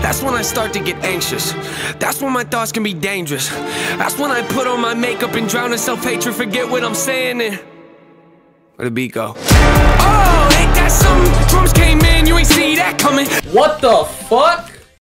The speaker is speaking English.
That's when I start to get anxious. That's when my thoughts can be dangerous. That's when I put on my makeup and drown in self-hatred. Forget what I'm saying and where'd the beat go? Oh, ain't that something? Drums came in, you ain't see that coming. What the fuck?